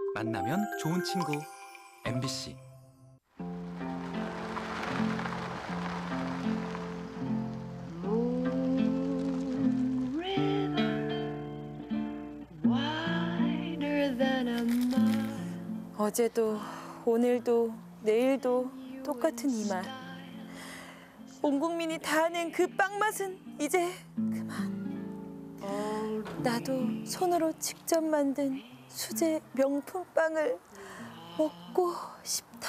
만나면 좋은 친구 MBC. 어제도 오늘도 내일도 똑같은 이 맛. 온 국민이 다 아는 그 빵 맛은 이제 그만. 나도 손으로 직접 만든 수제 명품 빵을 먹고 싶다.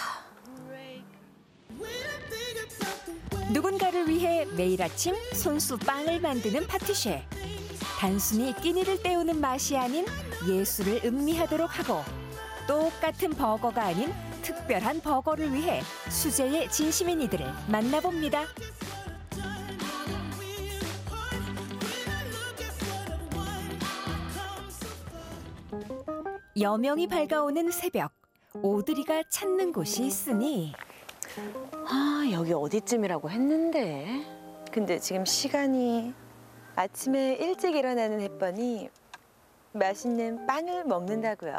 누군가를 위해 매일 아침 손수 빵을 만드는 파티쉐. 단순히 끼니를 때우는 맛이 아닌 예술을 음미하도록 하고 똑같은 버거가 아닌 특별한 버거를 위해 수제의 진심인 이들을 만나봅니다. 여명이 밝아오는 새벽, 오드리가 찾는 곳이 있으니 여기 어디쯤이라고 했는데. 근데 지금 시간이 아침에 일찍 일어나는 햇번이 맛있는 빵을 먹는다고요.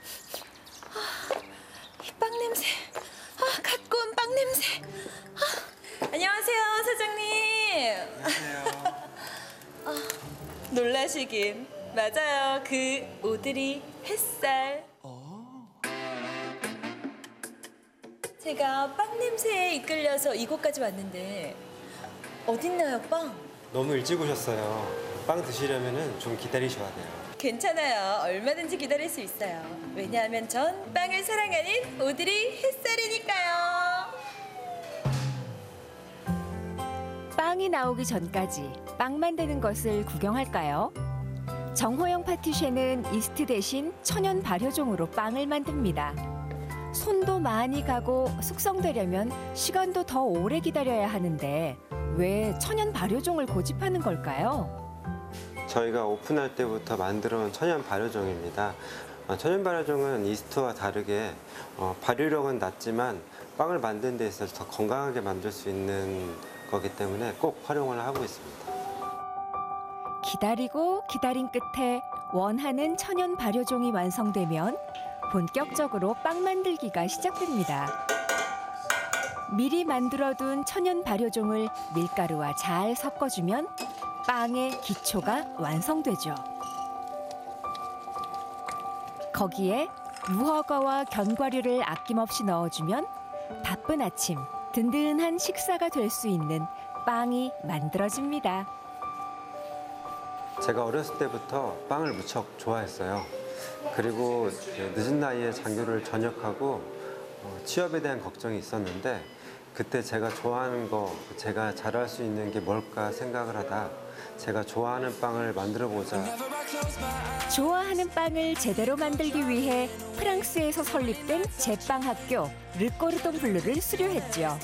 이 빵 냄새, 갖고 온 빵 냄새. 안녕하세요, 사장님. 안녕하세요. 놀라시긴. 맞아요, 그 오드리 햇살. 제가 빵 냄새에 이끌려서 이곳까지 왔는데 어딨나요, 빵? 너무 일찍 오셨어요. 빵 드시려면 좀 기다리셔야 돼요. 괜찮아요. 얼마든지 기다릴 수 있어요. 왜냐하면 전 빵을 사랑하는 오드리 햇살이니까요. 빵이 나오기 전까지 빵 만드는 것을 구경할까요? 정호영 파티쉐는 이스트 대신 천연 발효종으로 빵을 만듭니다. 손도 많이 가고 숙성되려면 시간도 더 오래 기다려야 하는데 왜 천연 발효종을 고집하는 걸까요? 저희가 오픈할 때부터 만들어온 천연 발효종입니다. 천연 발효종은 이스트와 다르게 발효력은 낮지만 빵을 만드는 데 있어서 더 건강하게 만들 수 있는 거기 때문에 꼭 활용을 하고 있습니다. 기다리고 기다린 끝에 원하는 천연 발효종이 완성되면 본격적으로 빵 만들기가 시작됩니다. 미리 만들어둔 천연 발효종을 밀가루와 잘 섞어주면 빵의 기초가 완성되죠. 거기에 무허가와 견과류를 아낌없이 넣어주면 바쁜 아침 든든한 식사가 될 수 있는 빵이 만들어집니다. 제가 어렸을 때부터 빵을 무척 좋아했어요. 그리고 늦은 나이에 장교를 전역하고 취업에 대한 걱정이 있었는데 그때 제가 좋아하는 거, 제가 잘할 수 있는 게 뭘까 생각을 하다 제가 좋아하는 빵을 만들어보자. 좋아하는 빵을 제대로 만들기 위해 프랑스에서 설립된 제빵학교 르꼬르동 블루를 수료했죠.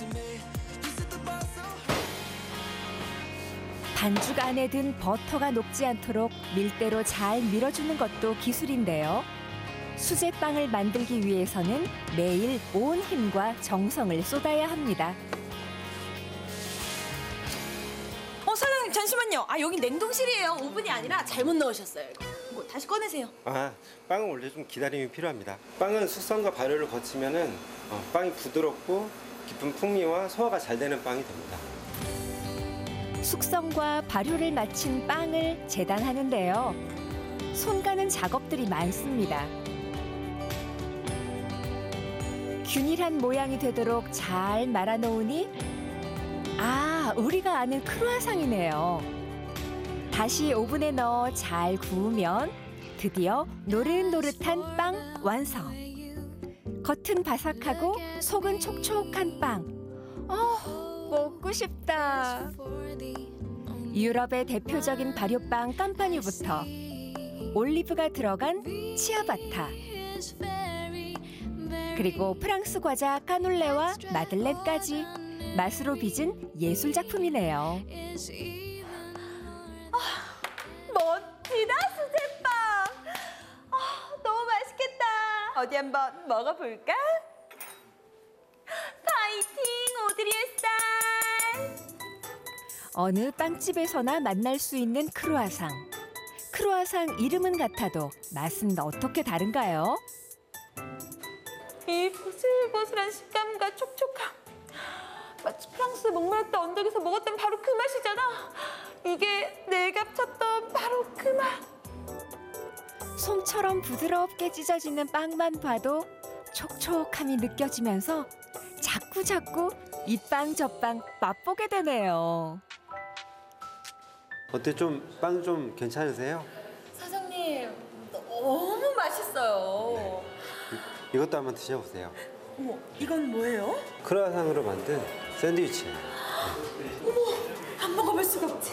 반죽 안에 든 버터가 녹지 않도록 밀대로 잘 밀어주는 것도 기술인데요. 수제빵을 만들기 위해서는 매일 온 힘과 정성을 쏟아야 합니다. 사장님 잠시만요. 여기 냉동실이에요. 오븐이 아니라 잘못 넣으셨어요. 이거 다시 꺼내세요. 빵은 원래 좀 기다림이 필요합니다. 빵은 숙성과 발효를 거치면은 빵이 부드럽고 깊은 풍미와 소화가 잘 되는 빵이 됩니다. 숙성과 발효를 마친 빵을 재단하는데요. 손 가는 작업들이 많습니다. 균일한 모양이 되도록 잘 말아놓으니 우리가 아는 크루아상이네요. 다시 오븐에 넣어 잘 구우면 드디어 노릇노릇한 빵 완성. 겉은 바삭하고 속은 촉촉한 빵. 먹고 싶다. 유럽의 대표적인 발효빵 깜파뉴부터 올리브가 들어간 치아바타, 그리고 프랑스 과자 까놀레와 마들렌까지 맛으로 빚은 예술 작품이네요. 멋지다, 수제빵. 너무 맛있겠다. 어디 한번 먹어볼까? 파이팅, 오드리 햇살. 어느 빵집에서나 만날 수 있는 크루아상. 크루아상 이름은 같아도 맛은 어떻게 다른가요? 이 보슬보슬한 식감과 촉촉함. 마치 프랑스 목마르타 언덕에서 먹었던 바로 그 맛이잖아. 이게 내가 찾던 바로 그 맛. 솜처럼 부드럽게 찢어지는 빵만 봐도 촉촉함이 느껴지면서 자꾸 이 빵 저 빵 맛보게 되네요. 어때 빵 좀 괜찮으세요? 사장님, 너무 맛있어요. 이것도 한번 드셔보세요. 어머, 이건 뭐예요? 크루아상으로 만든 샌드위치예요. 안 먹어볼 수가 없지.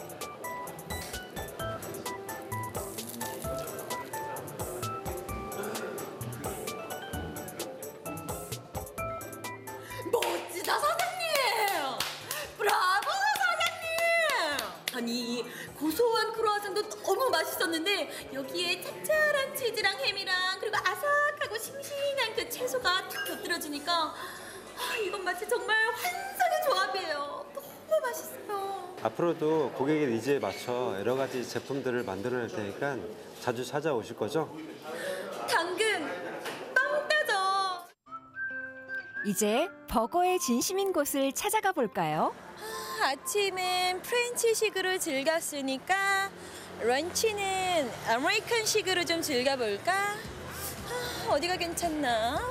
멋지다, 사장님! 브라보, 사장님! 아니, 이 고소한 크루아상도 너무 맛있었는데 여기에 짭짤한 치즈랑 햄이랑 그리고 아삭하고 싱싱한 그 채소가 탁 곁들여지니까 이건 마치 정말 환상의 조합이에요. 너무 맛있어요. 앞으로도 고객의 니즈에 맞춰 여러 가지 제품들을 만들어낼 테니까 자주 찾아오실 거죠? 당근 빵 따져. 이제 버거의 진심인 곳을 찾아가 볼까요? 아침은 프렌치식으로 즐겼으니까 런치는 아메리칸식으로 좀 즐겨볼까? 어디가 괜찮나?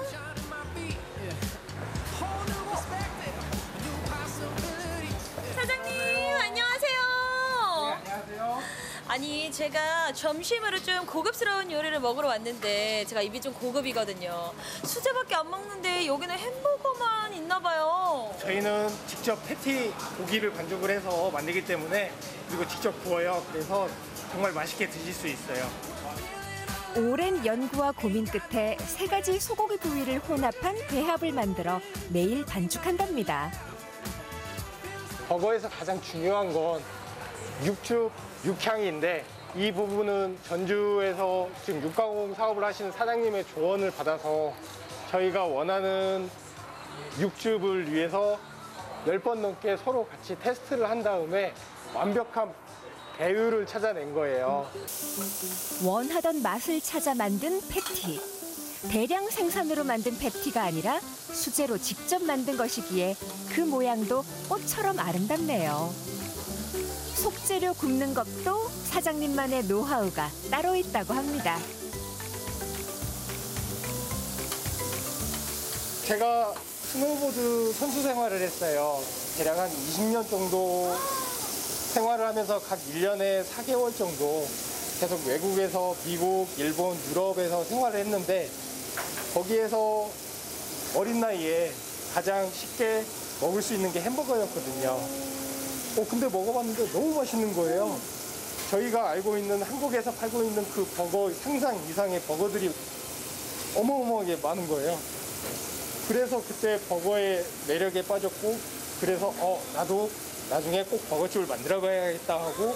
사장님 안녕하세요. 안녕하세요. 아니 제가 점심으로 좀 고급스러운 요리를 먹으러 왔는데 제가 입이 좀 고급이거든요. 수제밖에 안 먹는데 여기는 햄버거만 있나 봐요. 저희는 직접 패티 고기를 반죽을 해서 만들기 때문에 그리고 직접 구워요. 그래서 정말 맛있게 드실 수 있어요. 오랜 연구와 고민 끝에 세 가지 소고기 부위를 혼합한 배합을 만들어 매일 반죽한답니다. 버거에서 가장 중요한 건 육즙, 육향인데 이 부분은 전주에서 지금 육가공 사업을 하시는 사장님의 조언을 받아서 저희가 원하는 육즙을 위해서 10번 넘게 서로 같이 테스트를 한 다음에 완벽한 배율을 찾아낸 거예요. 원하던 맛을 찾아 만든 패티. 대량 생산으로 만든 패티가 아니라 수제로 직접 만든 것이기에 그 모양도 꽃처럼 아름답네요. 속재료 굽는 것도 사장님만의 노하우가 따로 있다고 합니다. 제가 스노우보드 선수 생활을 했어요. 대략 한 20년 정도 생활을 하면서 각 1년에 4개월 정도 계속 외국에서 미국, 일본, 유럽에서 생활을 했는데 거기에서 어린 나이에 가장 쉽게 먹을 수 있는 게 햄버거였거든요. 근데 먹어봤는데 너무 맛있는 거예요. 저희가 알고 있는 한국에서 팔고 있는 그 버거 상상 이상의 버거들이 어마어마하게 많은 거예요. 그래서 그때 버거의 매력에 빠졌고 그래서 나도 나중에 꼭 버거집을 만들어 봐야겠다 하고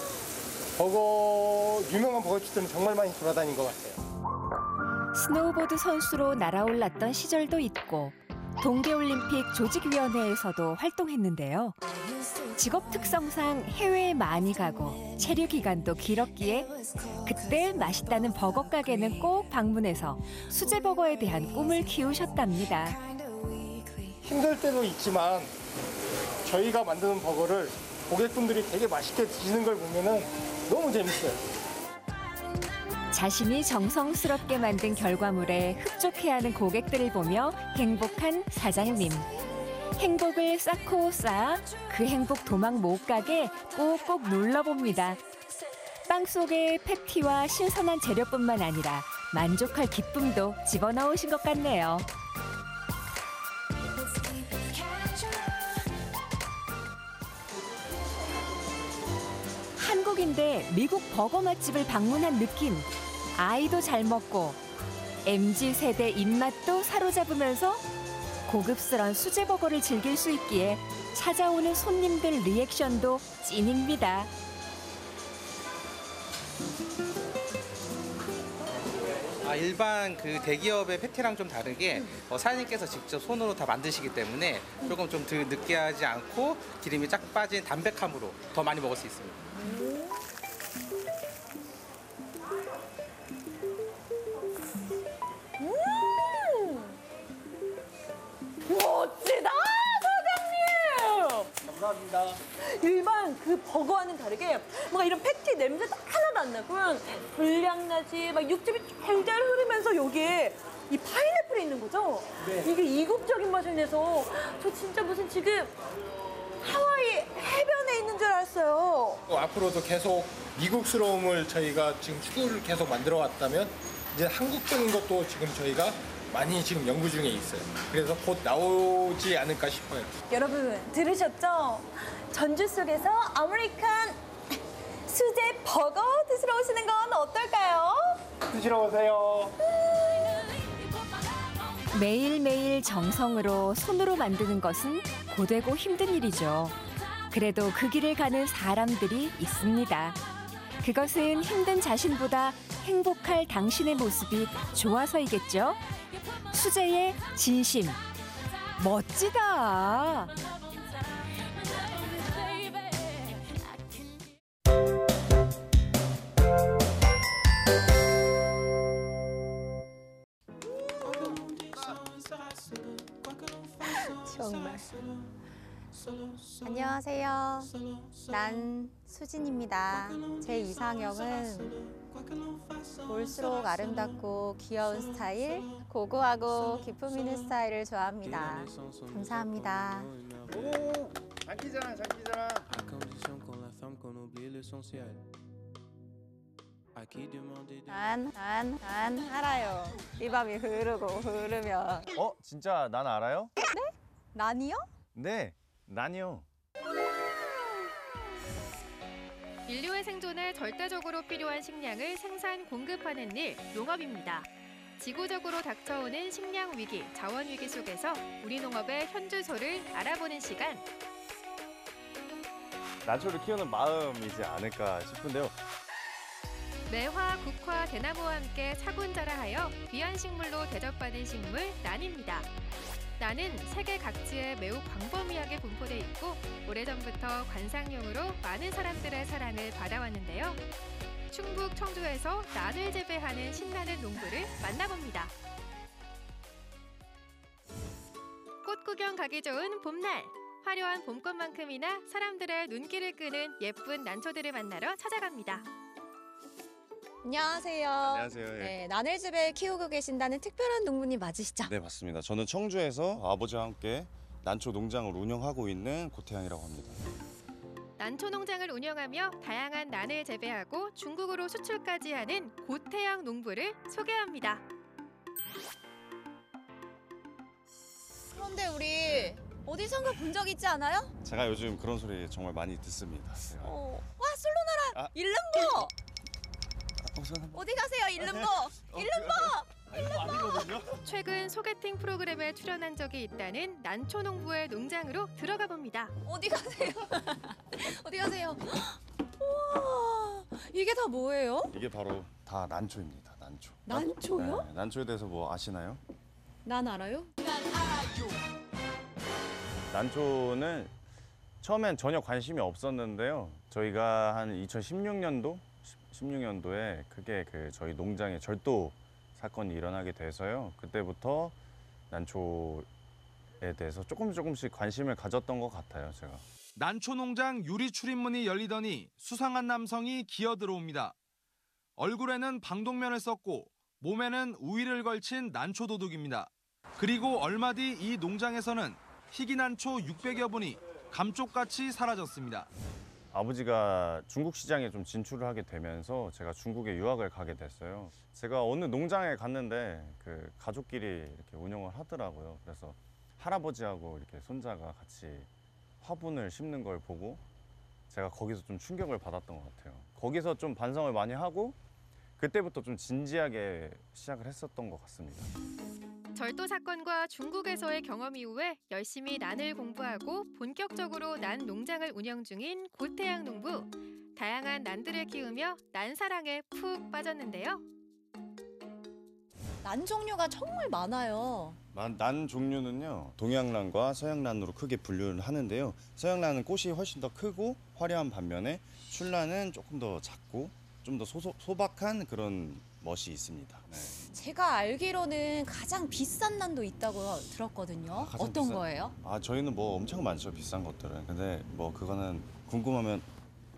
유명한 버거집들은 정말 많이 돌아다닌 것 같아요. 스노우보드 선수로 날아올랐던 시절도 있고 동계올림픽 조직위원회에서도 활동했는데요. 직업 특성상 해외에 많이 가고 체류 기간도 길었기에 그때 맛있다는 버거 가게는 꼭 방문해서 수제버거에 대한 꿈을 키우셨답니다. 힘들 때도 있지만 저희가 만드는 버거를 고객분들이 되게 맛있게 드시는 걸 보면은 너무 재밌어요. 자신이 정성스럽게 만든 결과물에 흡족해하는 고객들을 보며 행복한 사장님. 행복을 쌓고 쌓아 그 행복 도망 못 가게 꼭꼭 눌러봅니다. 빵 속에 패티와 신선한 재료뿐만 아니라 만족할 기쁨도 집어넣으신 것 같네요. 한국인데 미국 버거 맛집을 방문한 느낌. 아이도 잘 먹고 MZ세대 입맛도 사로잡으면서 고급스런 수제버거를 즐길 수 있기에 찾아오는 손님들 리액션도 찐입니다. 일반 그 대기업의 패티랑 좀 다르게 사장님께서 직접 손으로 다 만드시기 때문에 조금 좀 덜 느끼하지 않고 기름이 쫙 빠진 담백함으로 더 많이 먹을 수 있습니다. 버거와는 다르게 뭔가 이런 패티 냄새도 하나도 안 나고 불량나지 막 육즙이 잘 흐르면서 여기에 이 파인애플이 있는 거죠? 네. 이게 이국적인 맛을 내서 저 진짜 무슨 지금 하와이 해변에 있는 줄 알았어요. 앞으로도 계속 미국스러움을 저희가 지금 추구를 계속 만들어 왔다면 이제 한국적인 것도 지금 저희가 많이 지금 연구 중에 있어요. 그래서 곧 나오지 않을까 싶어요. 여러분 들으셨죠? 전주 속에서 아메리칸 수제 버거 드시러 오시는 건 어떨까요? 드시러 오세요. 매일매일 정성으로 손으로 만드는 것은 고되고 힘든 일이죠. 그래도 그 길을 가는 사람들이 있습니다. 그것은 힘든 자신보다 행복할 당신의 모습이 좋아서이겠죠. 수제의 진심. 멋지다. 정말. 안녕하세요. 난 수진입니다. 제 이상형은 볼수록 아름답고 귀여운 스타일, 고고하고 기품 있는 스타일을 좋아합니다. 감사합니다. 오, 장기자랑, 장기자랑. 난 알아요. 이 밤이 흐르고 흐르면. 진짜 난 알아요? 난이요? 네, 난이요. 인류의 생존에 절대적으로 필요한 식량을 생산, 공급하는 일, 농업입니다. 지구적으로 닥쳐오는 식량 위기, 자원 위기 속에서 우리 농업의 현주소를 알아보는 시간. 난초를 키우는 마음이지 않을까 싶은데요. 매화, 국화, 대나무와 함께 차분자라하여 귀한 식물로 대접받은 식물 난입니다. 난은 세계 각지에 매우 광범위하게 분포돼 있고 오래전부터 관상용으로 많은 사람들의 사랑을 받아왔는데요. 충북 청주에서 난을 재배하는 신나는 농부를 만나봅니다. 꽃 구경 가기 좋은 봄날. 화려한 봄꽃만큼이나 사람들의 눈길을 끄는 예쁜 난초들을 만나러 찾아갑니다. 안녕하세요. 안녕하세요. 예. 네, 난을집에 키우고 계신다는 특별한 농부님 맞으시죠? 네, 맞습니다. 저는 청주에서 아버지와 함께 난초 농장을 운영하고 있는 고태양이라고 합니다. 난초 농장을 운영하며 다양한 난을 재배하고 중국으로 수출까지 하는 고태양 농부를 소개합니다. 그런데 우리 어디선가 본 적 있지 않아요? 제가 요즘 그런 소리 정말 많이 듣습니다. 제가. 와, 솔로나라 아. 일름보! 우선 한번. 어디 가세요, 일름보? 일름보! 아니거든요. 최근 소개팅 프로그램에 출연한 적이 있다는 난초 농부의 농장으로 들어가 봅니다. 어디 가세요? 어디 가세요? 우와, 이게 다 뭐예요? 이게 바로 다 난초입니다. 난초. 난초요? 네, 난초에 대해서 뭐 아시나요? 난 알아요? 난초는 처음엔 전혀 관심이 없었는데요. 저희가 한 2016년도에 크게 저희 농장에 절도 사건이 일어나게 돼서요. 그때부터 난초에 대해서 조금씩 관심을 가졌던 것 같아요, 제가. 난초 농장 유리 출입문이 열리더니 수상한 남성이 기어 들어옵니다. 얼굴에는 방독면을 썼고 몸에는 우위를 걸친 난초 도둑입니다. 그리고 얼마 뒤 이 농장에서는 희귀 난초 600여 분이 감쪽같이 사라졌습니다. 아버지가 중국 시장에 좀 진출을 하게 되면서 제가 중국에 유학을 가게 됐어요. 제가 어느 농장에 갔는데 그 가족끼리 이렇게 운영을 하더라고요. 그래서 할아버지하고 이렇게 손자가 같이 화분을 심는 걸 보고 제가 거기서 좀 충격을 받았던 것 같아요. 거기서 좀 반성을 많이 하고 그때부터 좀 진지하게 시작을 했었던 것 같습니다. 절도 사건과 중국에서의 경험 이후에 열심히 난을 공부하고 본격적으로 난 농장을 운영 중인 고태양 농부. 다양한 난들을 키우며 난 사랑에 푹 빠졌는데요. 난 종류가 정말 많아요. 난 종류는요, 동양난과 서양난으로 크게 분류를 하는데요. 서양난은 꽃이 훨씬 더 크고 화려한 반면에 출난은 조금 더 작고 좀 더 소박한 그런 멋이 있습니다. 네. 제가 알기로는 가장 비싼 난도 있다고 들었거든요. 가장 어떤 비싼- 거예요? 저희는 뭐 엄청 많죠, 비싼 것들은. 근데 뭐 그거는 궁금하면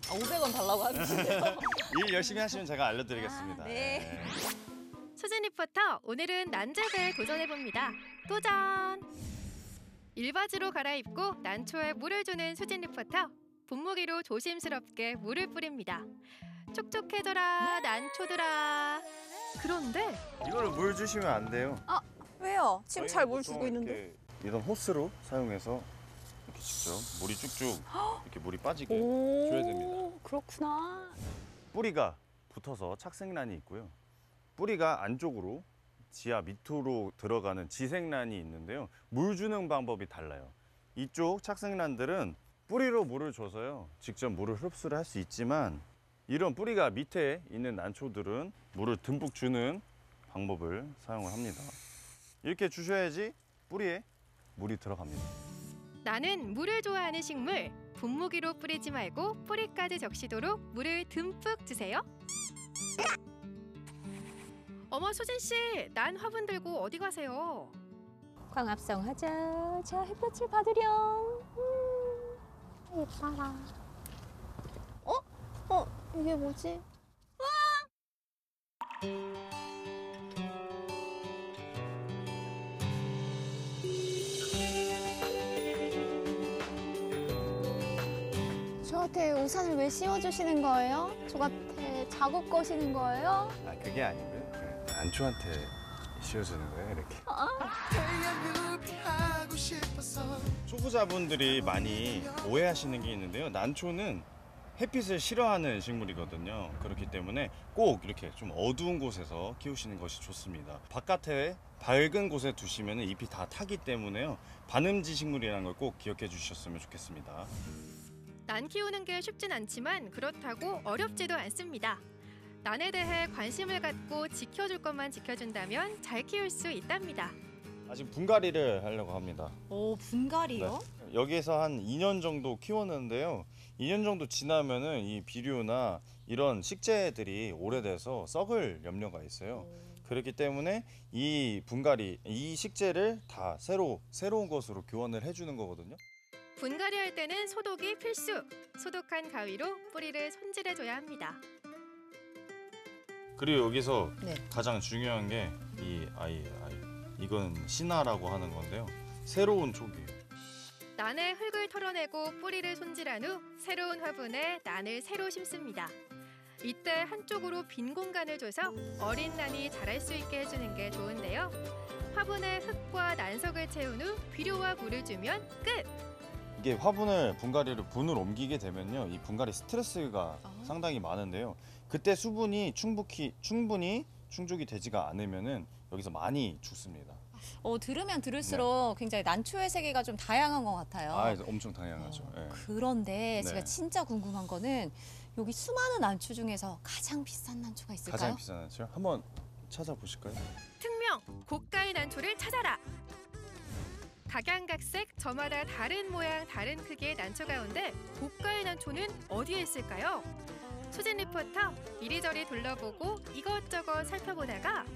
500원 달라고 하시네요. 일 열심히 하시면 제가 알려드리겠습니다. 네. 수진 리포터, 오늘은 난제배에 도전해봅니다. 도전! 일바지로 갈아입고 난초에 물을 주는 수진 리포터. 분무기로 조심스럽게 물을 뿌립니다. 촉촉해져라, 난초들아. 그런데 이거를 물 주시면 안 돼요. 왜요? 지금 잘 물 보통 주고 있는데. 이렇게 이런 호스로 사용해서 이렇게 직접 물이 쭉쭉 이렇게 물이 빠지게 오, 줘야 됩니다. 그렇구나. 뿌리가 붙어서 착색란이 있고요. 뿌리가 안쪽으로 지하 밑으로 들어가는 지색란이 있는데요. 물 주는 방법이 달라요. 이쪽 착색란들은 뿌리로 물을 줘서요. 직접 물을 흡수를 할 수 있지만 이런 뿌리가 밑에 있는 난초들은 물을 듬뿍 주는 방법을 사용을 합니다. 이렇게 주셔야지 뿌리에 물이 들어갑니다. 나는 물을 좋아하는 식물. 분무기로 뿌리지 말고 뿌리까지 적시도록 물을 듬뿍 주세요. 어머, 수진 씨, 난 화분 들고 어디 가세요? 광합성 하자. 자, 햇볕을 받으렴. 예뻐라. 이게 뭐지? 저한테 우산을 왜 씌워주시는 거예요? 저한테 작업 거시는 거예요? 아, 그게 아니고요. 난초한테 씌워주는 거예요, 이렇게. 초보자분들이 많이 오해하시는 게 있는데요. 난초는 햇빛을 싫어하는 식물이거든요. 그렇기 때문에 꼭 이렇게 좀 어두운 곳에서 키우시는 것이 좋습니다. 바깥에 밝은 곳에 두시면 잎이 다 타기 때문에요. 반음지 식물이라는 걸 꼭 기억해 주셨으면 좋겠습니다. 난 키우는 게 쉽진 않지만 그렇다고 어렵지도 않습니다. 난에 대해 관심을 갖고 지켜줄 것만 지켜준다면 잘 키울 수 있답니다. 지금 분갈이를 하려고 합니다. 오, 분갈이요? 네. 여기에서 한 2년 정도 키웠는데요. 2년 정도 지나면은 이 비료나 이런 식재들이 오래돼서 썩을 염려가 있어요. 그렇기 때문에 이 분갈이, 이 식재를 다 새로운 것으로 교환을 해주는 거거든요. 분갈이 할 때는 소독이 필수. 소독한 가위로 뿌리를 손질해줘야 합니다. 그리고 여기서 네. 가장 중요한 게 이 이건 신화라고 하는 건데요. 새로운 촉이에요. 난의 흙을 털어내고 뿌리를 손질한 후 새로운 화분에 난을 새로 심습니다. 이때 한쪽으로 빈 공간을 줘서 어린 난이 자랄 수 있게 해주는 게 좋은데요. 화분에 흙과 난석을 채운 후 비료와 물을 주면 끝! 이게 화분을 분을 옮기게 되면요. 이 분갈이 스트레스가 상당히 많은데요. 그때 수분이 충분히 충족이 되지가 않으면은 여기서 많이 죽습니다. 들으면 들을수록 굉장히 난초의 세계가 좀 다양한 것 같아요. 엄청 다양하죠. 예. 그런데 제가 네. 진짜 궁금한 거는 여기 수많은 난초 중에서 가장 비싼 난초가 있을까요? 가장 비싼 난초요? 한번 찾아보실까요? 특명 고가의 난초를 찾아라. 각양각색 저마다 다른 모양 다른 크기의 난초 가운데 고가의 난초는 어디에 있을까요? 수진 리포터 이리저리 둘러보고 이것저것 살펴보다가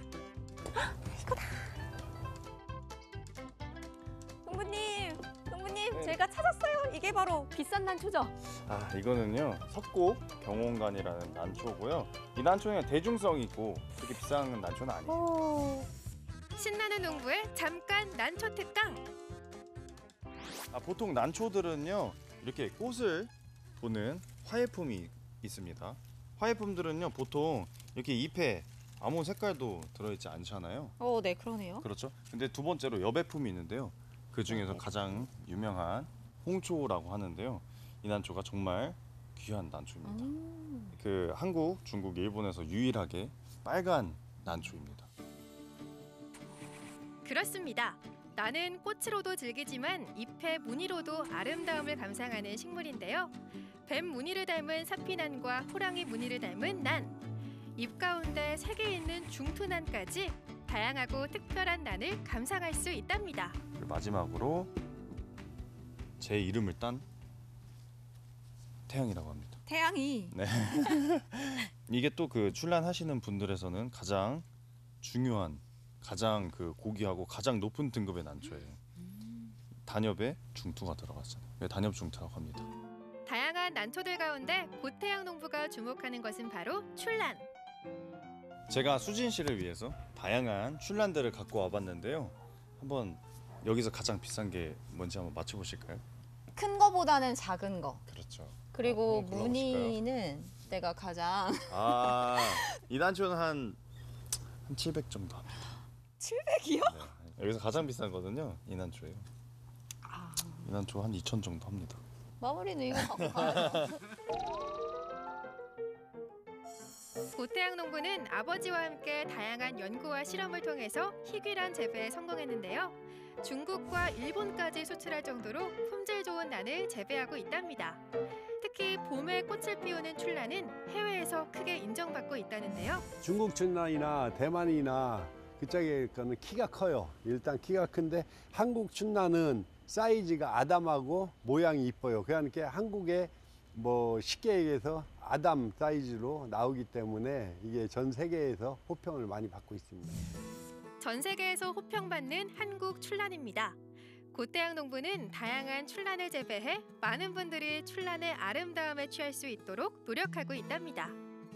농부님, 제가 찾았어요. 이게 바로 비싼 난초죠? 이거는요. 석고 경원간이라는 난초고요. 이 난초는 대중성이 있고 그렇게 비싼 난초는 아니에요. 신나는 농부의 잠깐 난초 특강. 보통 난초들은요. 이렇게 꽃을 보는 화예품이 있습니다. 화예품들은요. 보통 이렇게 잎에 아무 색깔도 들어있지 않잖아요. 네, 그러네요. 그렇죠. 근데 두 번째로 여배품이 있는데요. 그 중에서 가장 유명한 홍초라고 하는데요. 이 난초가 정말 귀한 난초입니다. 그 한국, 중국, 일본에서 유일하게 빨간 난초입니다. 그렇습니다. 나는 꽃으로도 즐기지만 잎의 무늬로도 아름다움을 감상하는 식물인데요. 뱀 무늬를 닮은 사피난과 호랑이 무늬를 닮은 난, 잎 가운데 색이 있는 중투난까지 다양하고 특별한 난을 감상할 수 있답니다. 그리고 마지막으로 제 이름을 딴 태양이라고 합니다. 태양이. 네. 이게 또 그 출란하시는 분들에서는 가장 중요한, 가장 그 고귀하고 가장 높은 등급의 난초예요. 단엽에 중투가 들어갔잖아요. 단엽 중투라고 합니다. 다양한 다양한 난초들 가운데 고태양 농부가 주목하는 것은 바로 출란. 제가 수진 씨를 위해서 다양한 출란들을 갖고 와봤는데요. 한번 여기서 가장 비싼 게 뭔지 한번 맞춰보실까요? 큰 거보다는 작은 거. 그렇죠. 그리고 한번 골라보실까요? 무늬는 내가 가장 이 난초는 한 700 정도 합니다. 700이요? 네. 여기서 가장 비싼 거는요, 이 난초예요. 이 난초 한 2,000 정도 합니다. 마무리는 이거 갖고 가요. 고태양 농부는 아버지와 함께 다양한 연구와 실험을 통해서 희귀란 재배에 성공했는데요. 중국과 일본까지 수출할 정도로 품질 좋은 난을 재배하고 있답니다. 특히 봄에 꽃을 피우는 출란은 해외에서 크게 인정받고 있다는데요. 중국 춘란이나 대만이나 그쪽에 거는 키가 커요. 일단 키가 큰데 한국 춘란은 사이즈가 아담하고 모양이 이뻐요. 그러니까 한국에 뭐 쉽게 얘기해서 아담 사이즈로 나오기 때문에 이게 전 세계에서 호평을 많이 받고 있습니다. 전 세계에서 호평받는 한국 출란입니다. 고태양 농부는 다양한 출란을 재배해 많은 분들이 출란의 아름다움에 취할 수 있도록 노력하고 있답니다.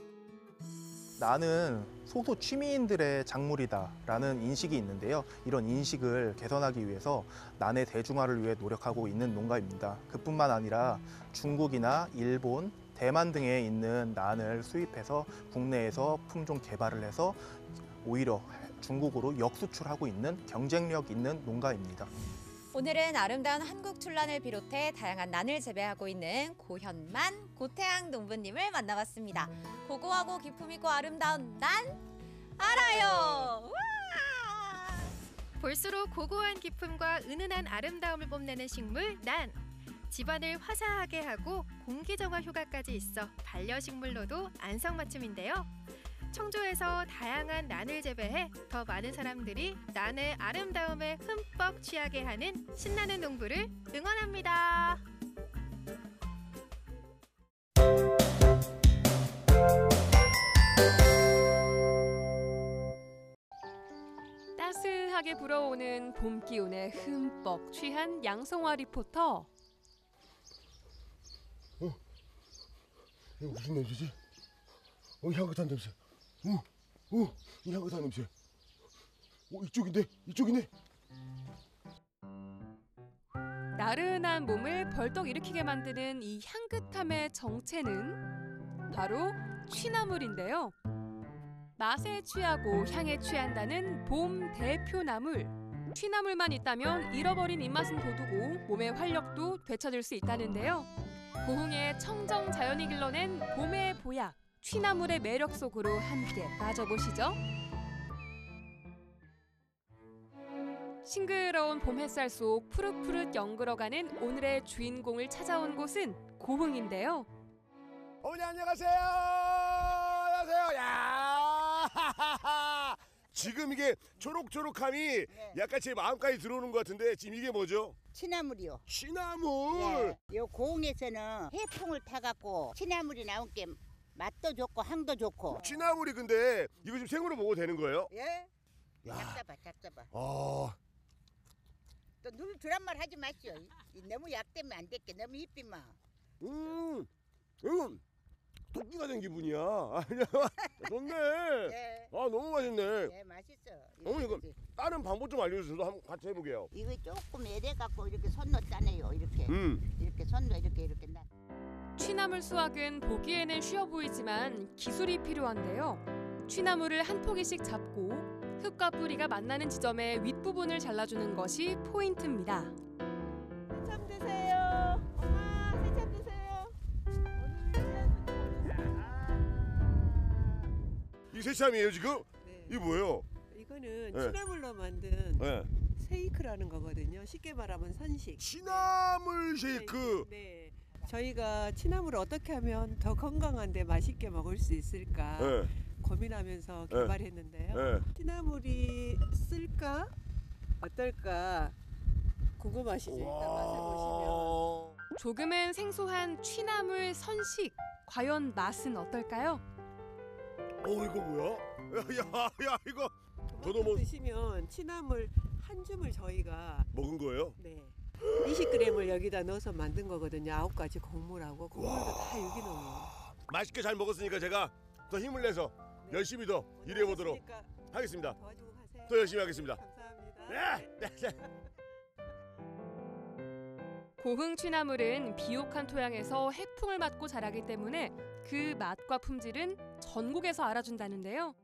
나는 소수 취미인들의 작물이다라는 인식이 있는데요. 이런 인식을 개선하기 위해서 난의 대중화를 위해 노력하고 있는 농가입니다. 그뿐만 아니라 중국이나 일본, 대만 등에 있는 난을 수입해서 국내에서 품종 개발을 해서 오히려 중국으로 역수출하고 있는 경쟁력 있는 농가입니다. 오늘은 아름다운 한국 출란을 비롯해 다양한 난을 재배하고 있는 고현만, 고태양 농부님을 만나봤습니다. 고고하고 기품있고 아름다운 난 알아요! 우와! 볼수록 고고한 기품과 은은한 아름다움을 뽐내는 식물 난. 집안을 화사하게 하고 공기정화 효과까지 있어 반려식물로도 안성맞춤인데요. 청주에서 다양한 난을 재배해 더 많은 사람들이 난의 아름다움에 흠뻑 취하게 하는 신나는 농부를 응원합니다. 따스하게 불어오는 봄 기운에 흠뻑 취한 양성화 리포터. 이거 무슨 냄새지? 향긋한 냄새. 이 향긋한 냄새. 이쪽이네. 나른한 몸을 벌떡 일으키게 만드는 이 향긋함의 정체는 바로 취나물인데요. 맛에 취하고 향에 취한다는 봄 대표 나물. 취나물만 있다면 잃어버린 입맛은 돋우고 몸의 활력도 되찾을 수 있다는데요. 고흥의 청정 자연이 길러낸 봄의 보약, 취나물의 매력 속으로 함께 빠져보시죠. 싱그러운 봄 햇살 속 푸릇푸릇 연그러가는 오늘의 주인공을 찾아온 곳은 고흥인데요. 어머니 안녕하세요. 안녕하세요. 야! 지금 이게 초록초록함이 약간 제 마음까지 들어오는 것 같은데 지금 이게 뭐죠? 취나물이요. 취나물. 예. 요 고흥에서는 해풍을 타갖고 취나물이 나온 게 맛도 좋고 향도 좋고. 취나물이 근데 이거 지금 생으로 먹어도 되는 거예요? 예. 야. 잡숴봐. 또 늘 그런 말 하지 마시오. 너무 약되면 안 될게. 너무 이삐 마. 토끼가 된 기분이야. 좋네. 예. 너무 맛있네. 예, 맛있어. 어머니 이거 다른 방법 좀 알려주세요. 저도 한번 같이 해보게요. 이거 조금 애대갖고 이렇게 손로 짜내요. 이렇게. 이렇게 손로 이렇게 나. 취나물 수확은 보기에는 쉬워 보이지만 기술이 필요한데요. 취나물을 한 포기씩 잡고 흙과 뿌리가 만나는 지점의 윗부분을 잘라주는 것이 포인트입니다. 새참 드세요. 엄마, 새참 드세요. 이 새참이에요 지금? 네. 이게 뭐예요? 이거는 네. 취나물로 만든 네. 쉐이크라는 거거든요. 쉽게 말하면 선식. 취나물 쉐이크. 네. 저희가 취나물을 어떻게 하면 더 건강한데 맛있게 먹을 수 있을까 네. 고민하면서 네. 개발했는데요. 네. 취나물이 쓸까 어떨까 궁금하시죠? 일단 맛을 보시면. 조금은 생소한 취나물 선식. 과연 맛은 어떨까요? 이거 뭐야? 야 이거 저도 드시면 취나물 한 줌을 저희가 먹은 거예요? 네. 20g을 여기다 넣어서 만든 거거든요. 9가지 곡물하고 곡물도 다 유기농이에요. 맛있게 잘 먹었으니까 제가 더 힘을 내서 열심히 더 일해 보도록 하겠습니다. 더 열심히 하겠습니다. 감사합니다. 고흥 취나물은 비옥한 토양에서 해풍을 맞고 자라기 때문에 그 맛과 품질은 전국에서 알아준다는데요.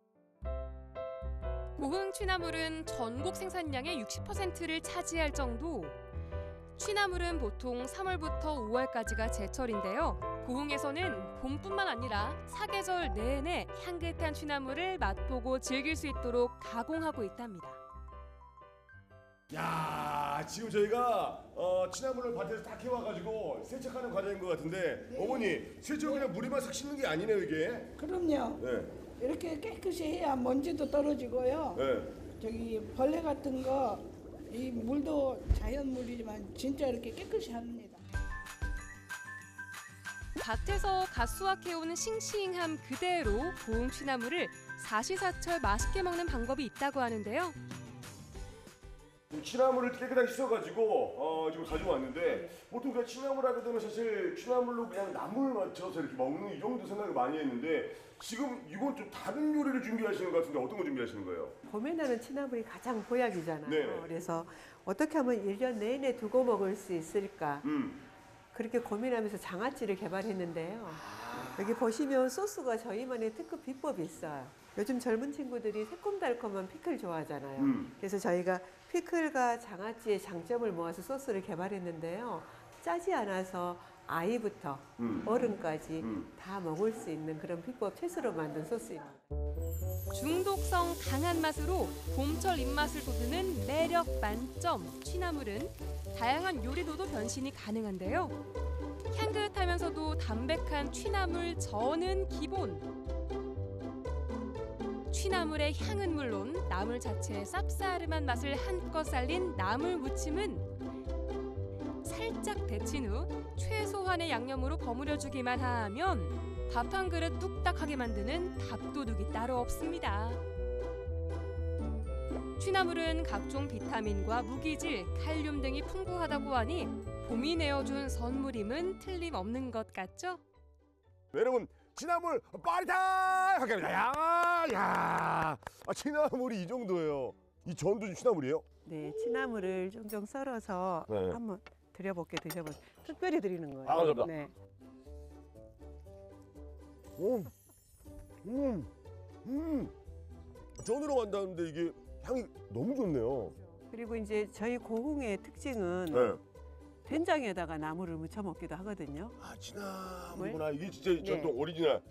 고흥 취나물은 전국 생산량의 60%를 차지할 정도. 취나물은 보통 3월부터 5월까지가 제철인데요. 고흥에서는 봄뿐만 아니라 사계절 내내 향긋한 취나물을 맛보고 즐길 수 있도록 가공하고 있답니다. 야, 지금 저희가 취나물을 밭에서 다 캐와가지고 세척하는 과정인 것 같은데 어머니 세척 그냥 물에만 싹 씻는 게 아니네요 이게. 그럼요. 네. 이렇게 깨끗이 해야 먼지도 떨어지고요. 네. 저기 벌레 같은 거 이 물도 자연물이지만 진짜 이렇게 깨끗이 합니다. 밭에서 갓 수확해오는 싱싱함 그대로 고흥 취나물을 사시사철 맛있게 먹는 방법이 있다고 하는데요. 취나물을 깨끗하게 씻어가지고 지금 가져왔는데 보통 그냥 취나물 하게 되면 사실 취나물로 그냥 나물 맞춰서 이렇게 먹는 이 정도 생각을 많이 했는데 지금 이건 좀 다른 요리를 준비하시는 것 같은데 어떤 거 준비하시는 거예요? 봄에 나는 취나물이 가장 보약이잖아요. 네. 그래서 어떻게 하면 1년 내내 두고 먹을 수 있을까? 그렇게 고민하면서 장아찌를 개발했는데요. 여기 보시면 소스가 저희만의 특급 비법이 있어요. 요즘 젊은 친구들이 새콤달콤한 피클 좋아하잖아요. 그래서 저희가 피클과 장아찌의 장점을 모아서 소스를 개발했는데요. 짜지 않아서 아이부터 어른까지 다 먹을 수 있는 그런 비법 채소로 만든 소스입니다. 중독성 강한 맛으로 봄철 입맛을 돋우는 매력 만점 취나물은 다양한 요리로도 변신이 가능한데요. 향긋하면서도 담백한 취나물 전은 기본. 취나물의 향은 물론 나물 자체의 쌉싸름한 맛을 한껏 살린 나물 무침은 살짝 데친 후 최소한의 양념으로 버무려주기만 하면 밥 한 그릇 뚝딱하게 만드는 밥도둑이 따로 없습니다. 취나물은 각종 비타민과 무기질, 칼륨 등이 풍부하다고 하니 봄이 내어준 선물임은 틀림없는 것 같죠? 여러분 취나물 빠르다 하게 합니다. 야, 취나물이 이 정도예요. 이 전도 취나물이에요? 네, 취나물을 종종 썰어서 네. 한번 드려볼게 드셔보세요. 특별히 드리는 거예요. 감사합니다. 네. 전으로 만드는데 이게 향이 너무 좋네요. 그리고 이제 저희 고흥의 특징은 네. 된장에다가 나물을 무쳐 먹기도 하거든요. 아, 취나물구나. 이게 진짜 전통 네. 오리지널.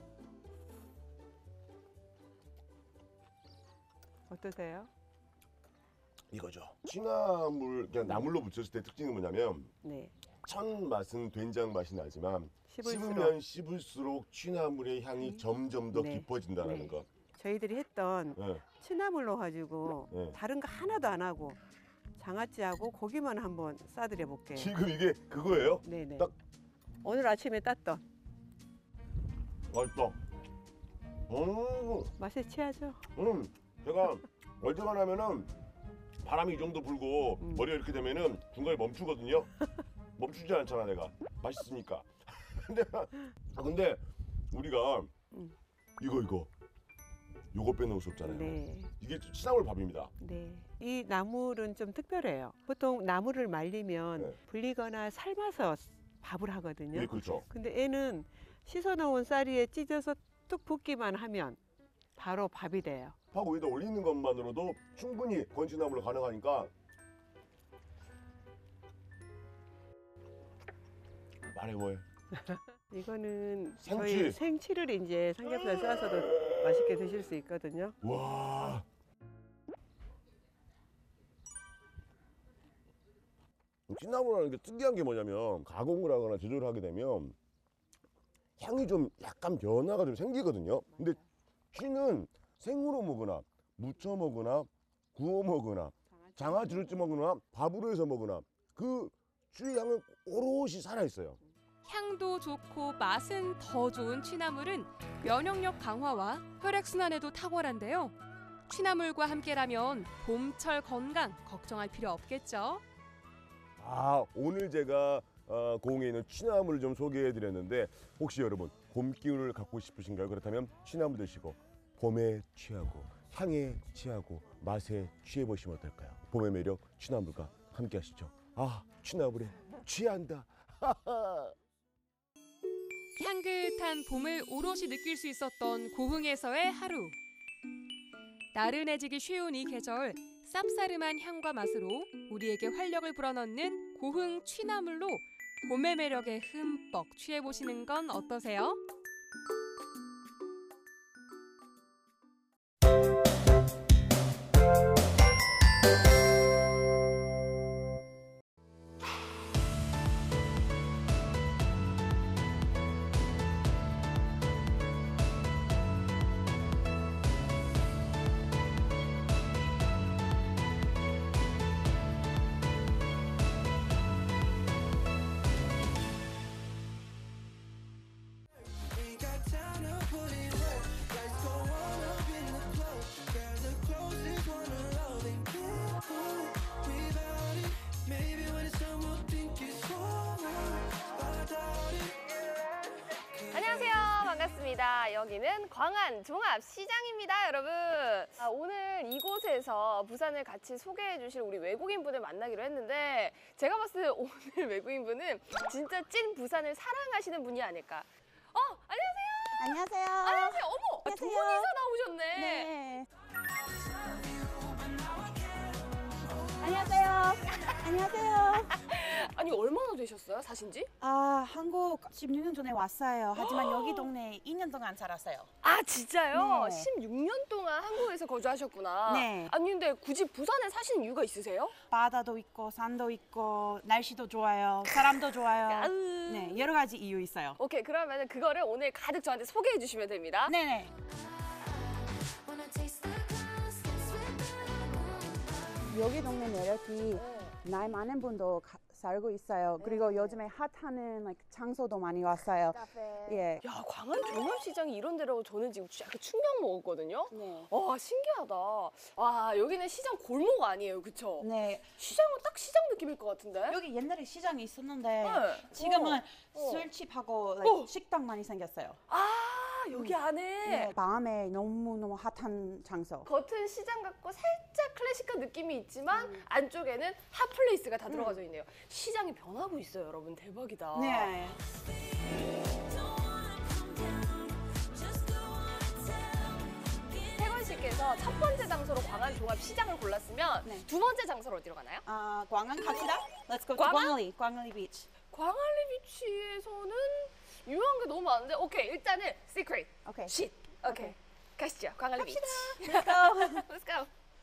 어떠세요? 이거죠. 취나물 그냥 나물로 무쳤을 때 특징은 뭐냐면 네. 첫 맛은 된장 맛이 나지만 씹을수록. 씹으면 씹을수록 취나물의 향이 점점 더 네. 깊어진다는 네. 거. 저희들이 했던 네. 취나물로 가지고 네. 다른 거 하나도 안 하고 장아찌하고 고기만 한번 싸드려 볼게요. 지금 이게 그거예요? 네네. 딱 오늘 아침에 땄던 맛있다. 맛에 취하죠? 제가 얼때만 하면은 바람이 이 정도 불고 머리가 이렇게 되면은 중간에 멈추거든요. 멈추지 않잖아 내가. 맛있으니까. 근데 우리가 요거 빼놓을 수 없잖아요. 네. 이게 취나물 밥입니다. 네. 이 나물은 좀 특별해요. 보통 나물을 말리면 네. 불리거나 삶아서 밥을 하거든요. 네, 그렇죠. 근데 얘는 씻어놓은 쌀이에 찢어서 뚝 붓기만 하면 바로 밥이 돼요. 밥 위에다 올리는 것만으로도 충분히 건취나물로 가능하니까 말해 뭐해. 이거는 생치. 저희 생치를 이제 삼겹살 싸서도 맛있게 드실 수 있거든요. 와. 취나물이라는 게 특이한 게 뭐냐면 가공을 하거나 제조를 하게 되면 향이 좀 약간 변화가 좀 생기거든요. 근데 취는 생으로 먹으나 무쳐 먹으나 구워 먹으나 장아찌를 찌 먹으나 밥으로 해서 먹으나 그 취의 향은 오롯이 살아있어요. 향도 좋고 맛은 더 좋은 취나물은 면역력 강화와 혈액순환에도 탁월한데요. 취나물과 함께라면 봄철 건강 걱정할 필요 없겠죠. 오늘 제가 고흥에 있는 취나무를 좀 소개해 드렸는데 혹시 여러분 봄 기운을 갖고 싶으신가요? 그렇다면 취나무 드시고 봄에 취하고 향에 취하고 맛에 취해 보시면 어떨까요? 봄의 매력 취나물과 함께 하시죠. 취나물에 취한다. 향긋한 봄을 오롯이 느낄 수 있었던 고흥에서의 하루. 나른해지기 쉬운 이 계절, 쌉싸름한 향과 맛으로 우리에게 활력을 불어넣는 고흥 취나물로 봄의 매력에 흠뻑 취해보시는 건 어떠세요? 안녕하세요. 반갑습니다. 여기는 광안 종합시장입니다, 여러분. 오늘 이곳에서 부산을 같이 소개해 주실 우리 외국인분을 만나기로 했는데 제가 봤을 때 오늘 외국인분은 진짜 찐 부산을 사랑하시는 분이 아닐까. 안녕하세요. 안녕하세요. 안녕하세요. 어머, 두 안녕하세요. 분이서 나오셨네. 네. 안녕하세요. 안녕하세요. 아니, 얼마나 되셨어요, 사신지? 한국 16년 전에 왔어요. 하지만 여기 동네에 2년 동안 살았어요. 아, 진짜요? 네. 16년 동안 한국에서 거주하셨구나. 네. 아니, 근데 굳이 부산에 사시는 이유가 있으세요? 바다도 있고 산도 있고 날씨도 좋아요. 사람도 좋아요. 네, 여러 가지 이유 있어요. 오케이, 그러면 그거를 오늘 가득 저한테 소개해 주시면 됩니다. 네네. 여기 동네 매력이 나이 많은 분도 살고 있어요. 그리고 요즘에 핫하는 장소도 많이 왔어요. 예. 야, 광안 종합시장이 이런 데라고 저는 지금 약간 충격 먹었거든요. 네. 와, 신기하다. 와, 여기는 시장 골목 아니에요, 그쵸? 네. 시장은 딱 시장 느낌일 것 같은데? 여기 옛날에 시장이 있었는데 네. 지금은 술집하고 식당 많이 생겼어요. 여기 안에? 네, 밤에 너무너무 핫한 장소. 겉은 시장 같고 살짝 클래식한 느낌이 있지만 안쪽에는 핫플레이스가 다 들어가져 있네요. 시장이 변하고 있어요, 여러분. 대박이다. 네. 태건 씨께서 첫 번째 장소로 광안 종합시장을 골랐으면 두 번째 장소로 어디로 가나요? 광안 갑시다. Let's go to 광안? 광안리 비치. 광안리 비치에서는 유명한 게 너무 많은데 오케이, 일단은 시크릿. 오케이. 쉿. 오케이. 가시죠. 광안리 비치. Let's go. Let's go.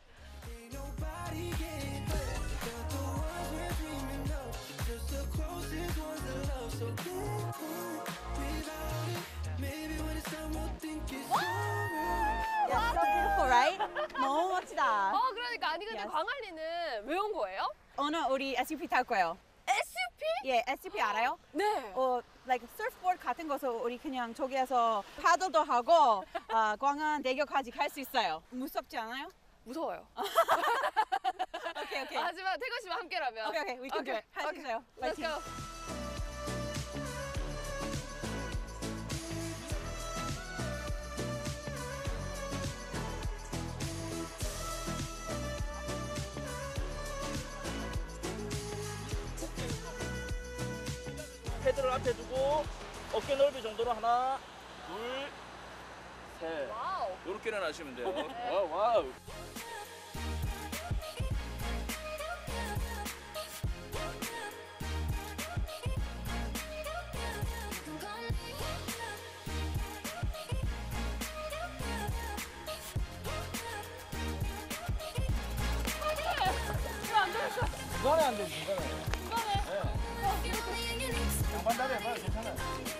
Yeah, so beautiful, right? 너무 멋지다. 그러니까 아니 근데 Yes. 광안리는 왜 온 거예요? 오늘 우리 SUP 탈 거예요. SUP? 예, SUP 알아요? 네. like surfboard 같은 거서 우리 그냥 저기에서 파도도 하고 광안 대교까지 갈 수 있어요. 무섭지 않아요? 무서워요. 오케이. 하지만 태건 씨와 함께라면. 오케이. We can do it. 할 수 있어요. Let's 파이팅. go. 패드를 앞에 두고 어깨 넓이 정도로 하나, 둘, 셋. 와우. 이렇게 일어나시면 돼요. 와우. 중간에 안 돼, 중간에. 양반 다리 해봐요, 괜찮아요.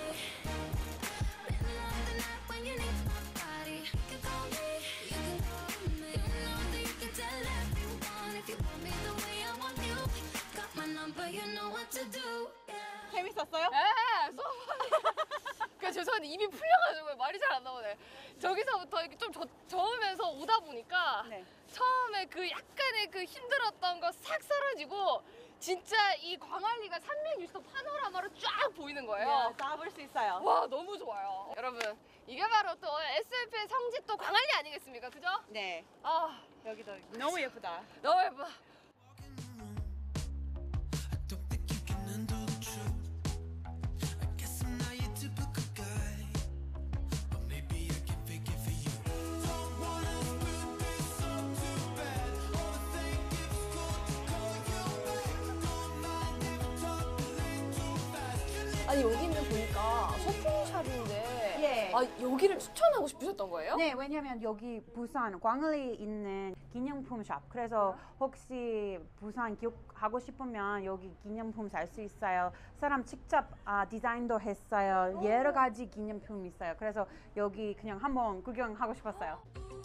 재밌었어요? 네, 그 죄송한데 입이 풀려가지고 말이 잘 안 나오네. 저기서부터 이렇게 좀 저으면서 오다 보니까 처음에 그 약간의 그 힘들었던 거 싹 사라지고 진짜 이 광안리가 360도 파노라마로 쫙 보이는 거예요. 다 볼 수 있어요. 와, 너무 좋아요. 여러분, 이게 바로 또 SF의 성지 또 광안리 아니겠습니까? 그죠? 네. 아, 여기도 너무 예쁘다. 너무 예뻐. 아니, 여기는 보니까 소품샵인데 예. 아, 여기를 추천하고 싶으셨던 거예요? 네, 왜냐면 여기 부산 광안리에 있는 기념품 샵. 그래서 혹시 부산 기억하고 싶으면 여기 기념품 살 수 있어요. 사람 직접 디자인도 했어요. 여러 가지 기념품 있어요. 그래서 여기 그냥 한번 구경하고 싶었어요.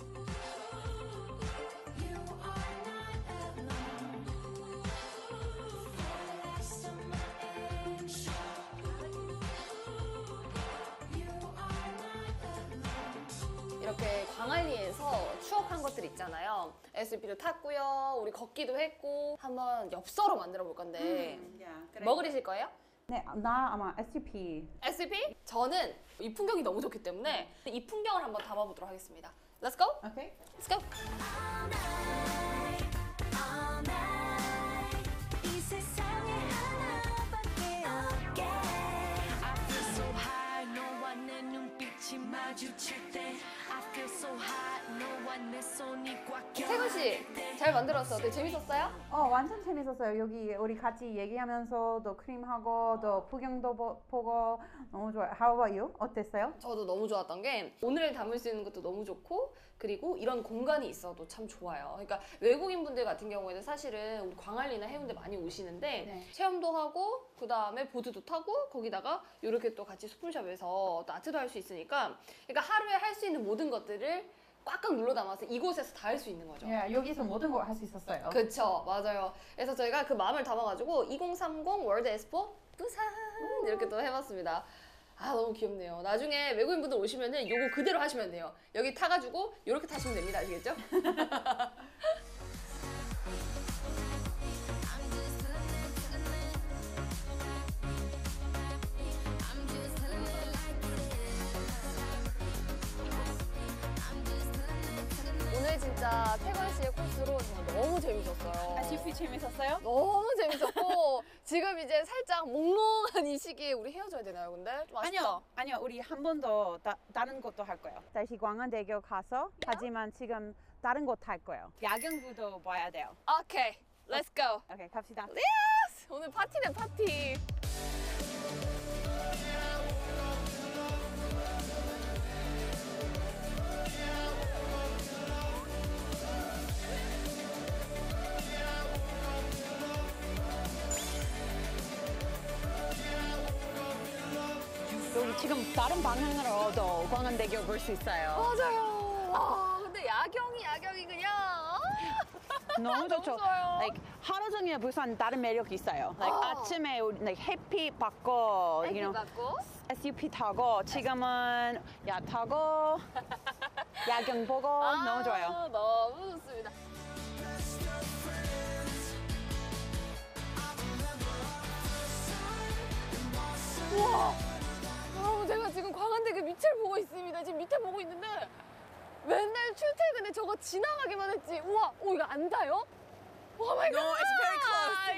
이렇게 광안리에서 추억한 것들 있잖아요. SUP도 탔고요. 우리 걷기도 했고 한번 엽서로 만들어 볼 건데 뭐 그리실 거예요? 네, 나 아마 SUP. SUP? 저는 이 풍경이 너무 좋기 때문에 이 풍경을 한번 담아보도록 하겠습니다. Let's go. Okay. Let's go. 이 세상에 하나밖에 없게 I feel so high 너와 내 눈빛이 마주칠 때 I feel so high 너와 내 손이 꽉 태근 씨, 잘 만들었어. 되게 재밌었어요? 완전 재밌었어요. 여기 우리 같이 얘기하면서 또 크림하고 또 풍경도 보고 너무 좋아요. How about you? 어땠어요? 저도 너무 좋았던 게 오늘 담을 수 있는 것도 너무 좋고 그리고 이런 공간이 있어도 참 좋아요. 그러니까 외국인 분들 같은 경우에는 사실은 우리 광안리나 해운대 많이 오시는데 체험도 하고 그 다음에 보드도 타고 거기다가 이렇게 또 같이 소품샵에서 또 아트도 할 수 있으니까 그러니까 하루에 할 수 있는 모든 것들을 꽉꽉 눌러 담아서 이곳에서 다 할 수 있는 거죠. 여기서 모든 걸 할 수 있었어요. 그쵸, 맞아요. 그래서 저희가 그 마음을 담아가지고 2030 월드 엑스포 부산 이렇게 또 해봤습니다. 아, 너무 귀엽네요. 나중에 외국인분들 오시면은 요거 그대로 하시면 돼요. 여기 타가지고 이렇게 타시면 됩니다. 아시겠죠? 오늘 진짜 태관 씨의 코스로 정말 너무 재밌었어요. SUP 재밌었어요? 너무 재밌었고 지금 이제 살짝 몽롱한 이 시기에 우리 헤어져야 되나요, 근데? 좀 아쉽다. 아니요. 우리 한 번 더 다른 것도 할 거예요. 다시 광안대교 가서 하지만 지금 다른 곳 할 거예요. 야경부도 봐야 돼요. 오케이, let's go. 오케이, 갑시다. 예스! 오늘 파티네, 파티. 여기 지금 다른 방향으로도 광안대교 볼 수 있어요. 맞아요. 아, 근데 야경이 그냥 너무 좋죠. 좋아요. Like, 하루 종일 부산 다른 매력이 있어요. Like, 아침에 우리, like, 햇빛 받고, 받고 SUP 타고 지금은 야 타고 야경 보고 너무 좋아요. 너무 좋습니다. 우와, 여러분 제가 지금 광안대교 밑을 보고 있습니다. 지금 밑에 보고 있는데 맨날 출퇴근에 저거 지나가기만 했지. 우와, 오 이거 안 닿아요? 오 마이 갓! No, it's very close.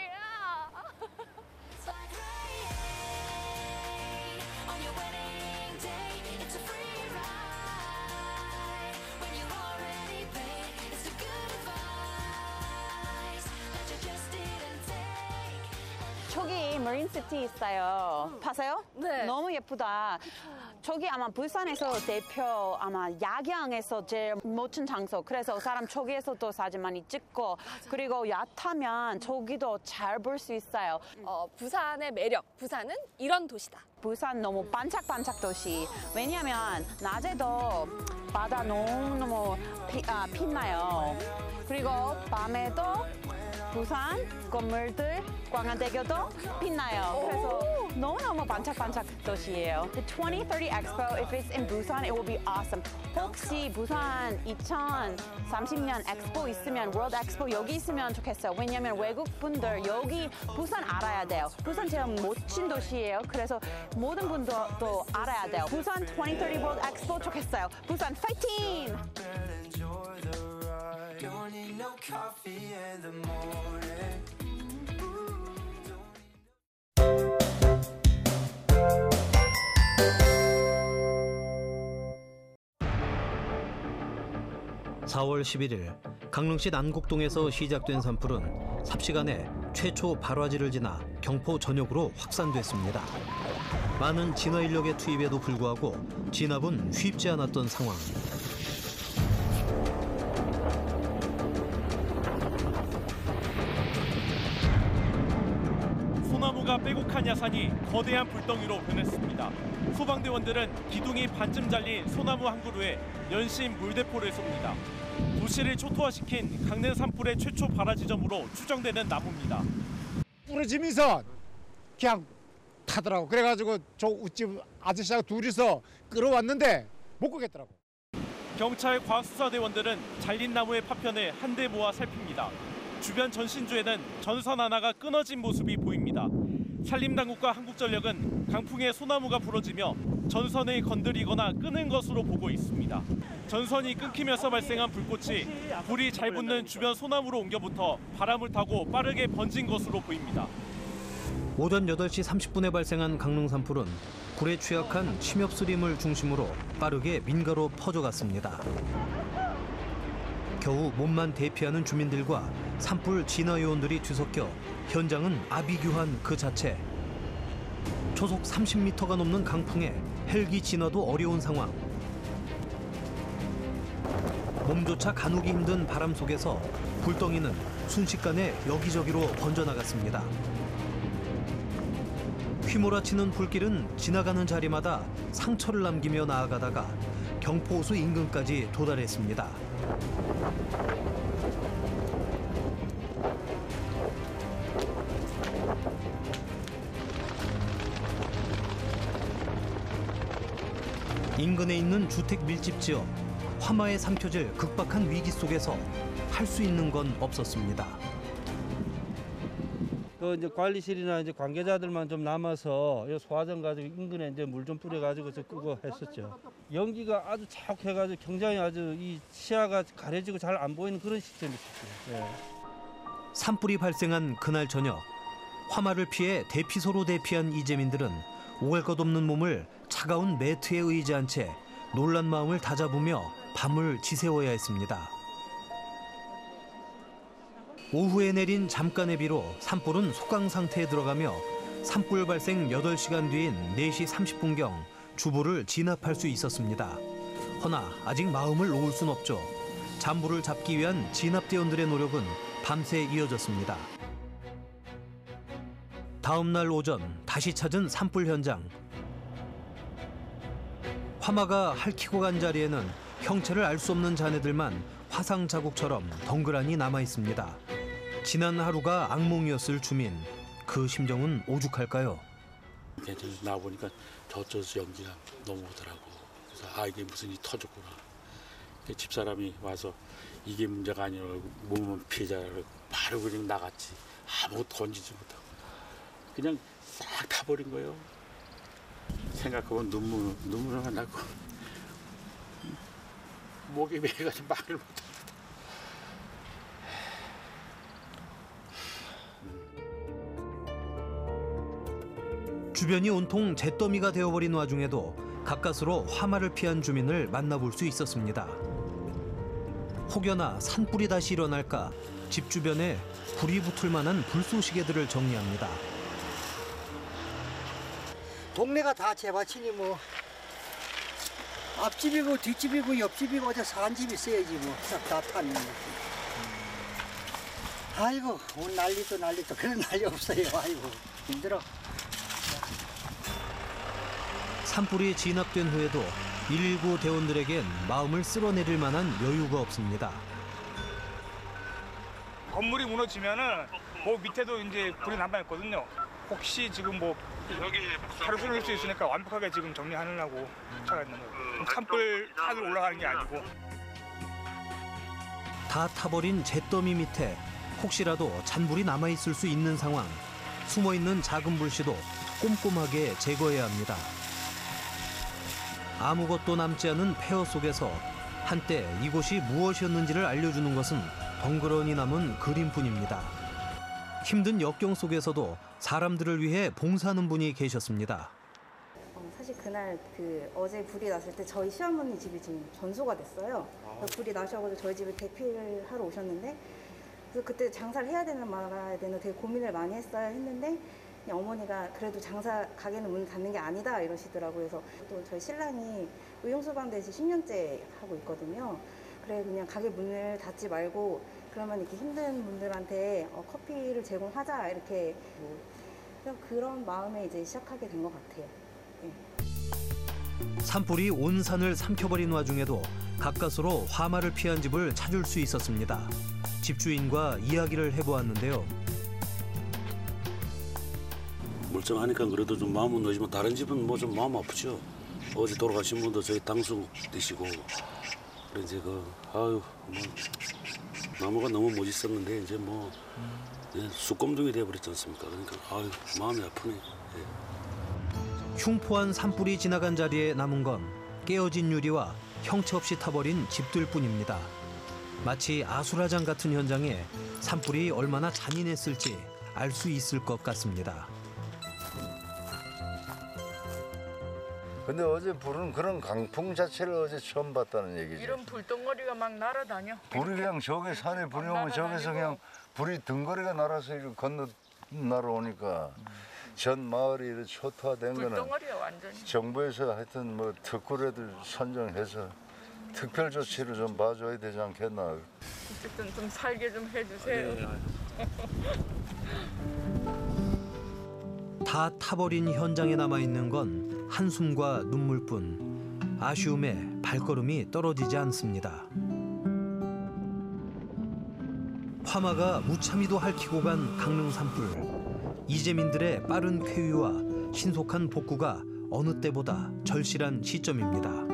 On your wedding day it's a free ride when you already paid it's a good advice that you just didn't take 저기 머린시티 있어요. 봤어요? 네. 너무 예쁘다. 저기 아마 부산에서 대표 아마 야경에서 제일 멋진 장소. 그래서 사람 저기에서도 사진 많이 찍고 그리고 야타면 저기도 잘 볼 수 있어요. 부산의 매력. 부산은 이런 도시다. 부산 너무 반짝반짝 도시. 왜냐면 낮에도 바다 너무너무 빛나요. 그리고 밤에도 부산 건물들 광안대교도 빛나요. 그래서 너무너무 반짝반짝 도시예요. The 2030 Expo, if it's in Busan, it will be awesome. 혹시 부산 2030년 엑스포 있으면, 월드 엑스포 여기 있으면 좋겠어요. 왜냐면 외국 분들 여기 부산 알아야 돼요. 부산 제일 멋진 도시예요. 그래서 모든 분들도 알아야 돼요. 부산 2030 월드 엑스포 좋겠어요. 부산 파이팅! (4월 11일) 강릉시 난곡동에서 시작된 산불은 삽시간에 최초 발화지를 지나 경포 전역으로 확산됐습니다. 많은 진화 인력의 투입에도 불구하고 진압은 쉽지 않았던 상황. 소나무가 빼곡한 야산이 거대한 불덩이로 변했습니다. 소방대원들은 기둥이 반쯤 잘린 소나무 한 그루에 연신 물대포를 쏩니다. 도시를 초토화시킨 강릉 산불의 최초 발화 지점으로 추정되는 나무입니다. 부러지면서 그냥 타더라고. 그래가지고 저 우집 아저씨하고 둘이서 끌어왔는데 못 끄겠더라고. 경찰 과학수사대원들은 잘린 나무의 파편을 한데 모아 살핍니다. 주변 전신주에는 전선 하나가 끊어진 모습이 보입니다. 산림당국과 한국전력은 강풍에 소나무가 부러지며 전선을 건드리거나 끄는 것으로 보고 있습니다. 전선이 끊기면서 발생한 불꽃이 불이 잘 붙는 주변 소나무로 옮겨붙어 바람을 타고 빠르게 번진 것으로 보입니다. 오전 8시 30분에 발생한 강릉 산불은 불에 취약한 침엽수림을 중심으로 빠르게 민가로 퍼져갔습니다. 겨우 몸만 대피하는 주민들과 산불 진화 요원들이 뒤섞여 현장은 아비규환 그 자체. 초속 30m가 넘는 강풍에 헬기 진화도 어려운 상황. 몸조차 가누기 힘든 바람 속에서 불덩이는 순식간에 여기저기로 번져나갔습니다. 휘몰아치는 불길은 지나가는 자리마다 상처를 남기며 나아가다가 경포호수 인근까지 도달했습니다. 인근에 있는 주택 밀집 지역, 화마에 삼켜질 극박한 위기 속에서 할 수 있는 건 없었습니다. 그 이제 관리실이나 이제 관계자들만 좀 남아서 소화전 가지고 인근에 이제 물 좀 뿌려가지고 끄고 했었죠. 연기가 아주 자욱해가지고 굉장히 아주 이 시야가 가려지고 잘 안 보이는 그런 시스템이었어요. 네. 산불이 발생한 그날 저녁, 화마를 피해 대피소로 대피한 이재민들은 오갈 것 없는 몸을 차가운 매트에 의지한 채 놀란 마음을 다잡으며 밤을 지새워야 했습니다. 오후에 내린 잠깐의 비로 산불은 소강 상태에 들어가며 산불 발생 8시간 뒤인 4시 30분경 주부를 진압할 수 있었습니다. 허나 아직 마음을 놓을 순 없죠. 잔불을 잡기 위한 진압대원들의 노력은 밤새 이어졌습니다. 다음 날 오전 다시 찾은 산불 현장. 화마가 핥히고 간 자리에는 형체를 알 수 없는 잔해들만 화상 자국처럼 덩그러니 남아 있습니다. 지난 하루가 악몽이었을 주민. 그 심정은 오죽할까요? 나와보니까 저쪽에서 연기가 넘어오더라고. 그래서 이게 무슨 일이 터졌구나. 집사람이 와서 이게 문제가 아니라고 몸은 피해자라고 바로 그냥 나갔지. 아무것도 건지지 못하고 그냥 싹 타버린 거예요. 생각해보면 눈물이 나고 목이 메가지고 말을 못합니다. 주변이 온통 잿더미가 되어버린 와중에도 가까스로 화마를 피한 주민을 만나볼 수 있었습니다. 혹여나 산불이 다시 일어날까 집 주변에 불이 붙을 만한 불쏘시개들을 정리합니다. 동네가 다 재밭이니 뭐 앞집이고 뒷집이고 옆집이고 어디 사는 집 있어야지 뭐 다 타는 거지. 아이고 오늘 난리도 그런 난리 없어요. 아이고 힘들어. 산불이 진압된 후에도 119 대원들에겐 마음을 쓸어내릴 만한 여유가 없습니다. 건물이 무너지면은 그 밑에도 이제 불이 남아있거든요. 혹시 지금 뭐 하루 종일 수 있으니까 완벽하게 지금 정리하느라고 차가 있는 거예요. 산을 올라가는 게 아니고. 다 타버린 잿더미 밑에 혹시라도 잔불이 남아있을 수 있는 상황. 숨어있는 작은 불씨도 꼼꼼하게 제거해야 합니다. 아무것도 남지 않은 폐허 속에서 한때 이곳이 무엇이었는지를 알려주는 것은 덩그러니 남은 그림뿐입니다. 힘든 역경 속에서도 사람들을 위해 봉사하는 분이 계셨습니다. 사실 그날 어제 불이 났을 때 저희 시어머니 집이 지금 전소가 됐어요. 불이 나셔가지고 저희 집에 대피를 하러 오셨는데 그래서 그때 장사를 해야 되는 말아야 되는 되게 고민을 많이 했어야 했는데 그냥 어머니가 그래도 가게는 문 닫는 게 아니다 이러시더라고요. 그래서 또 저희 신랑이 의용소방대에서 10년째 하고 있거든요. 그래 그냥 가게 문을 닫지 말고 그러면 이렇게 힘든 분들한테 커피를 제공하자 이렇게 그런 마음에 이제 시작하게 된 것 같아요. 네. 산불이 온 산을 삼켜버린 와중에도 가까스로 화마를 피한 집을 찾을 수 있었습니다. 집주인과 이야기를 해보았는데요. 멀쩡하니까 그래도 좀 마음은 놓이지만 다른 집은 뭐 좀 마음 아프죠. 어제 돌아가신 분도 저희 당수 되시고 이제 아유 뭐 나무가 너무 멋있었는데 이제 뭐 쑥검둥이 돼버렸지 않습니까? 그러니까 아유 마음이 아프네. 흉포한 산불이 지나간 자리에 남은 건 깨어진 유리와 형체 없이 타버린 집들뿐입니다. 마치 아수라장 같은 현장에 산불이 얼마나 잔인했을지 알 수 있을 것 같습니다. 근데 어제 불은 그런 강풍 자체를 어제 처음 봤다는 얘기죠. 이런 불덩어리가 막 날아다녀. 불이 그냥 저기 산에 불이 오면 저기서 그냥 불이 등거리가 날아서 이렇게 건너 날아오니까 전 마을이 이렇게 초토화된 거는 불덩어리야 완전히. 정부에서 하여튼 뭐 특구라도 선정해서 특별 조치를 좀 봐줘야 되지 않겠나. 어쨌든 좀 살게 좀 해주세요. 다 타버린 현장에 남아있는 건 한숨과 눈물뿐. 아쉬움에 발걸음이 떨어지지 않습니다. 화마가 무참히도 핥히고 간 강릉 산불. 이재민들의 빠른 쾌유와 신속한 복구가 어느 때보다 절실한 시점입니다.